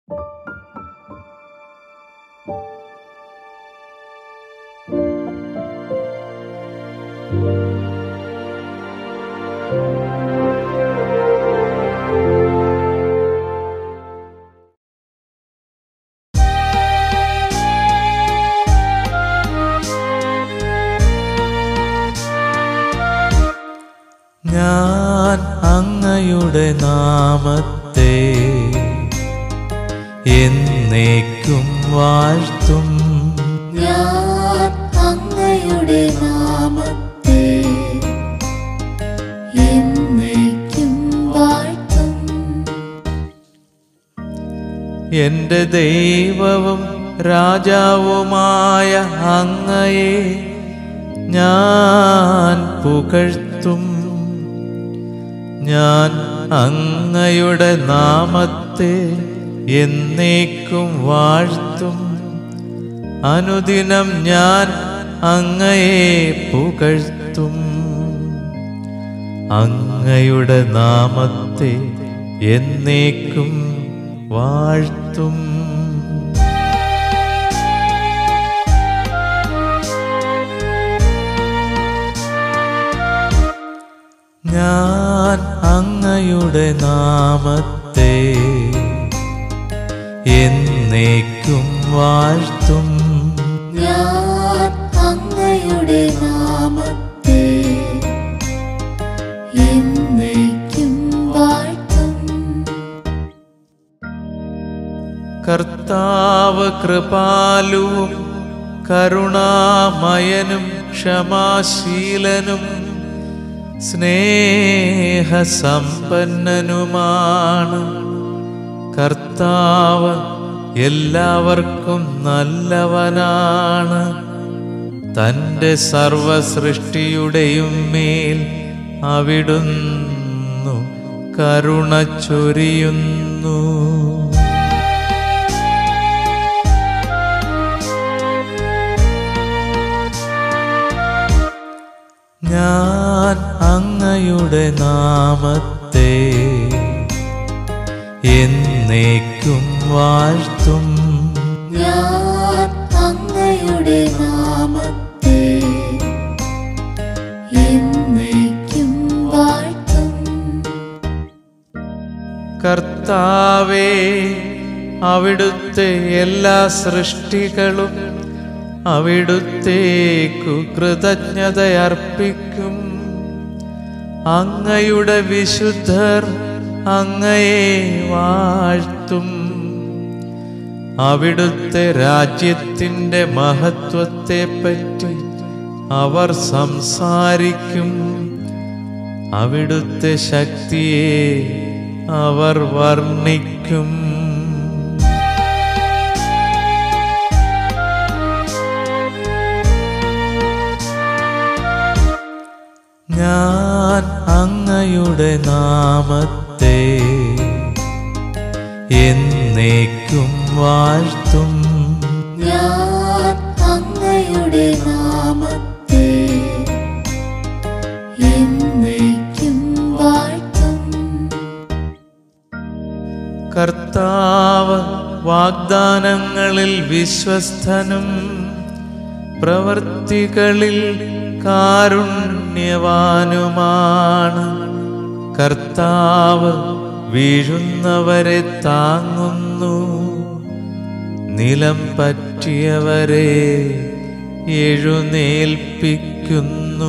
ഞാൻ അങ്ങയുടെ നാമത്തെ എന്നേക്കും വാഴ്ത്തും. ഞാൻ അങ്ങയുടെ നാമത്തെ എന്നേക്കും വാഴ്ത്തും. എന്റെ ദൈവവും രാജാവുമായ അങ്ങയെ ഞാൻ പുകഴ്ത്തും. ഞാൻ അങ്ങയുടെ നാമത്തെ എന്നേക്കും വാഴ്ത്തും. അനുദിനം ഞാൻ അങ്ങയെ പുകഴ്ത്തും. അങ്ങയുടെ നാമത്തെ എന്നേക്കും വാഴ്ത്തും. ഞാൻ അങ്ങയുടെ നാമത്തെ എന്നേക്കും വാഴ്ത്തും. ഞാൻ അങ്ങയുടെ നാമത്തെ എന്നേക്കും വാഴ്ത്തും. കർത്താവ് കൃപാലുവും കരുണാമയനും ക്ഷമാശീലനും സ്നേഹസമ്പന്നനുമാണ്. കർത്താവ് എല്ലാവർക്കും നല്ലവനാണ്. തൻ്റെ സർവസൃഷ്ടിയുടെയും മേൽ അവിടുന്നു കരുണ ചൊരിയുന്നു. ഞാൻ അങ്ങയുടെ നാമത്തെ എന്നേക്കും വാഴ്ത്തും. ഞാൻ അങ്ങയുടെ നാമത്തെ എന്നേക്കും വാഴ്ത്തും. കർത്താവേ, അവിടുത്തെ എല്ലാ സൃഷ്ടികളും അവിടുത്തേക്കു കൃതജ്ഞതയർപ്പിക്കും. അങ്ങയുടെ വിശുദ്ധർ അങ്ങയെ വാഴ്ത്തും. അവിടുത്തെ രാജ്യത്തിൻ്റെ മഹത്വത്തെപ്പറ്റി അവർ സംസാരിക്കും. അവിടുത്തെ ശക്തിയെ അവർ വർണ്ണിക്കും. ഞാൻ അങ്ങയുടെ നാമത്തെ എന്നേക്കും വാഴ്ത്തും. ഞാൻ അങ്ങയുടെ നാമത്തെ എന്നേക്കും വാഴ്ത്തും. കർത്താവ് വാഗ്ദാനങ്ങളിൽ വിശ്വസ്തനും പ്രവൃത്തികളിൽ കാരുണ്യവാനുമാണ്. കർത്താവ് വീഴുന്നവരെ താങ്ങുന്നു. നിലം പറ്റിയവരെ എഴുന്നേൽപ്പിക്കുന്നു.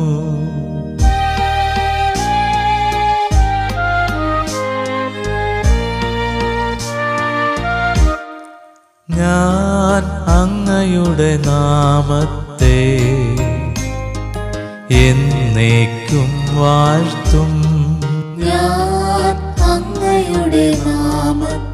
ഞാൻ അങ്ങയുടെ നാമത്തെ എന്നേക്കും വാഴ്ത്തും. ഞാൻ അങ്ങയുടെ നാമത്തെ